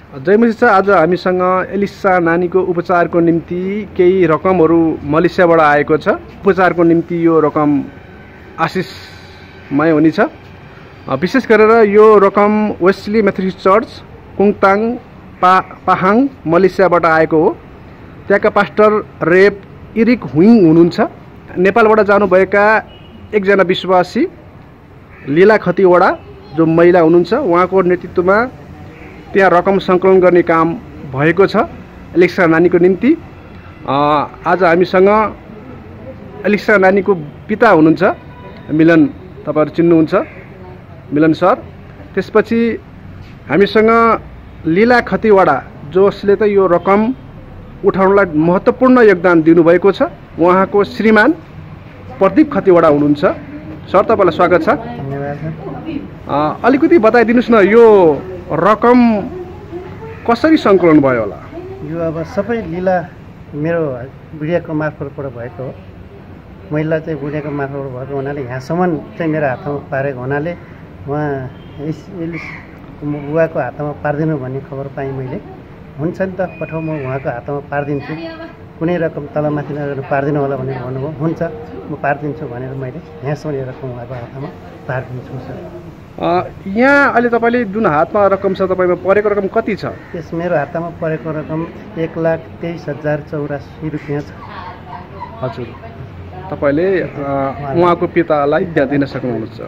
जय मसी आज हामीसँग एलिसा नानीको उपचारको निम्ति केही रकमहरू मलेसियाबाट आएको छ। उपचारको निम्ति यो रकम आशिषमय हुनेछ। विशेष गरेर यो रकम Wesley Methodist church Kuantan Pahang मलेसियाबाट आएको हो। त्यहाँका पास्टर रेप इरिक हुइङ हुनुहुन्छ। नेपालबाट जानुभएका एकजना विश्वासी लीला खतिवडा जो महिला हुनुहुन्छ, उहाँको नेतृत्वमा त्यहाँ रकम सङ्कलन गर्ने काम भएको छ एलिसा नानीको निम्ति। आज हामीसँग एलिसा नानीको पिता हुनुहुन्छ मिलन, तपाईहरु चिन्नुहुन्छ मिलन सर। त्यसपछि हामीसँग लीला खतिवडा जसले त यो रकम उठाउनलाई महत्त्वपूर्ण योगदान दिनुभएको छ, उहाँको श्रीमान प्रदीप खतिवडा हुनुहुन्छ। सर तपाईलाई स्वागत छ। धन्यवाद। अलिकति बताइदिनुस् न यो रकम कसरी सङ्कलन भयो होला? यो अब सबै लीला मेरो बुढियाको मार्फतबाट भएको हो। महिला चाहिँ बुढियाको मार्फतबाट भएको हुनाले यहाँसम्म चाहिँ मेरो हातमा पारेको हुनाले उहाँ बुवाको हातमा पारिदिनु भन्ने खबर पाएँ मैले। हुन्छ नि त, पठाउ, म उहाँको हातमा पारिदिन्छु, कुनै रकम तलमाथि नगरेर पारिदिनु होला भनेर भन्नुभयो। हुन्छ म पारिदिन्छु भनेर मैले यहाँसम्म यो रकम उहाँको हातमा पारिदिन्छु सर। यहाँ अहिले तपाईँले जुन हातमा रकम छ, तपाईँमा परेको रकम कति छ? त्यस मेरो हातमा परेको रकम 1,23,084 रुपियाँ छ। हजुर, तपाईँले उहाँको पितालाई त्यहाँ दिन सक्नुहुन्छ।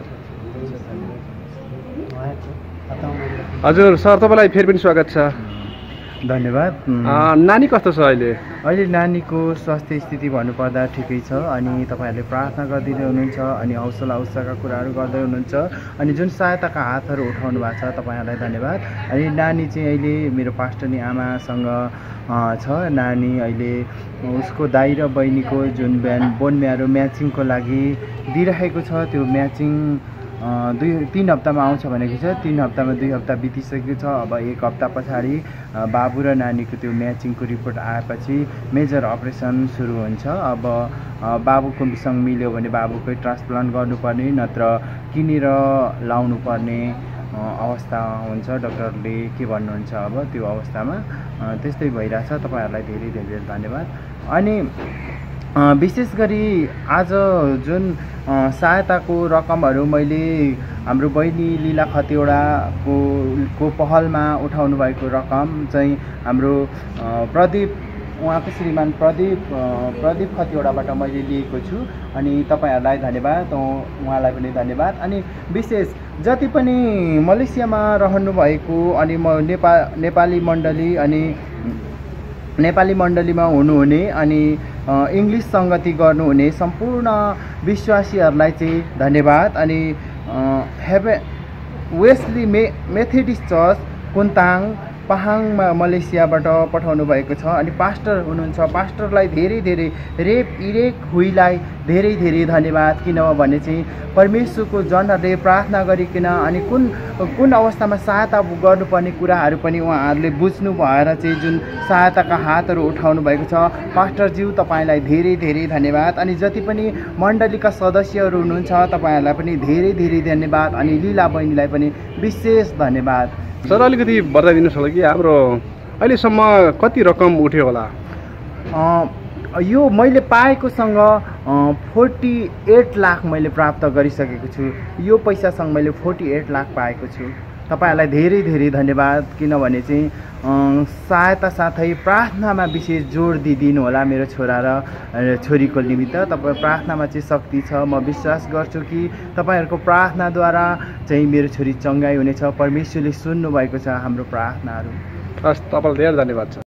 हजुर सर, तपाईँलाई फेरि पनि स्वागत छ। धन्यवाद। नानी कस्तो छ अहिले? अहिले नानीको स्वास्थ्य स्थिति भन्नुपर्दा ठिकै छ। अनि तपाईँहरूले प्रार्थना गरिदिनु हुनुहुन्छ अनि हौसला उत्साहका कुराहरू गर्दै हुनुहुन्छ अनि जुन सहायताका हातहरू उठाउनु भएको छ तपाईँहरूलाई धन्यवाद। अनि नानी चाहिँ अहिले मेरो पास्टरनी आमासँग छ। नानी अहिले उसको दाइ र बहिनीको जुन बोन म्यारो म्याचिङको लागि दिइरहेको छ। त्यो म्याचिङ 2-3 हप्तामा आउँछ भनेको छ। 3 हप्तामा 2 हप्ता बितिसकेको छ। अब 1 हप्ता पछाडि बाबु र नानीको त्यो म्याचिङको रिपोर्ट आएपछि मेजर अपरेसन सुरु हुन्छ। अब बाबुकोसँग मिल्यो भने बाबुकै ट्रान्सप्लान्ट गर्नुपर्ने, नत्र किनेर लाउनु पर्ने अवस्था हुन्छ। डक्टरले के भन्नुहुन्छ अब त्यो अवस्थामा त्यस्तै भइरहेछ। तपाईँहरूलाई धेरै धेरै धन्यवाद। अनि विशेष गरी आज जुन सहायताको रकमहरू मैले हाम्रो बहिनी लीला खतिवडाको पहलमा उठाउनु भएको रकम चाहिँ हाम्रो प्रदीप, उहाँको श्रीमान प्रदीप खतिवडाबाट मैले लिएको छु। अनि तपाईँहरूलाई धन्यवाद, उहाँलाई पनि धन्यवाद। अनि विशेष जति पनि मलेसियामा रहनुभएको अनि नेपाली मण्डलीमा हुनुहुने अनि इङ्ग्लिस सङ्गति गर्नुहुने सम्पूर्ण विश्वासीहरूलाई चाहिँ धन्यवाद। अनि वेस्ली मेथोडिस्ट चर्च कुङताङ पाहाङमा मलेसियाबाट पठाउनु भएको छ। अनि पास्टर हुनुहुन्छ, पास्टरलाई धेरै धेरै रेप इरेक हुइलाई धेरै धेरै धन्यवाद। किनभने चाहिँ परमेश्वरको जनहरूले प्रार्थना गरिकन अनि कुन अवस्थामा सहायता गर्नुपर्ने कुराहरू पनि उहाँहरूले बुझ्नु भएर चाहिँ जुन सहायताका हातहरू उठाउनु भएको छ। पास्टरज्यू तपाईँलाई धेरै धेरै धन्यवाद। अनि जति पनि मण्डलीका सदस्यहरू हुनुहुन्छ तपाईँहरूलाई पनि धेरै धेरै धन्यवाद। अनि लीला बहिनीलाई पनि विशेष धन्यवाद। सर अलिकति बताइदिनुहोस् होला कि हाम्रो अहिलेसम्म कति रकम उठ्यो होला? यो मैले पाएकोसँग 48 लाख मैले प्राप्त गरिसकेको छु। यो पैसासँग मैले 48 लाख पाएको छु। तपाईँहरूलाई धेरै धेरै धन्यवाद। किनभने चाहिँ सहायता साथै प्रार्थनामा विशेष जोड दिइदिनु होला मेरो छोरा र छोरीको निमित्त। तपाईँ प्रार्थनामा चाहिँ शक्ति छ। म विश्वास गर्छु कि तपाईँहरूको प्रार्थनाद्वारा चाहिँ मेरो छोरी चङ्गाइ हुनेछ। परमेश्वरले सुन्नुभएको छ हाम्रो प्रार्थनाहरू। हस्, तपाईँलाई धेरै धन्यवाद छ।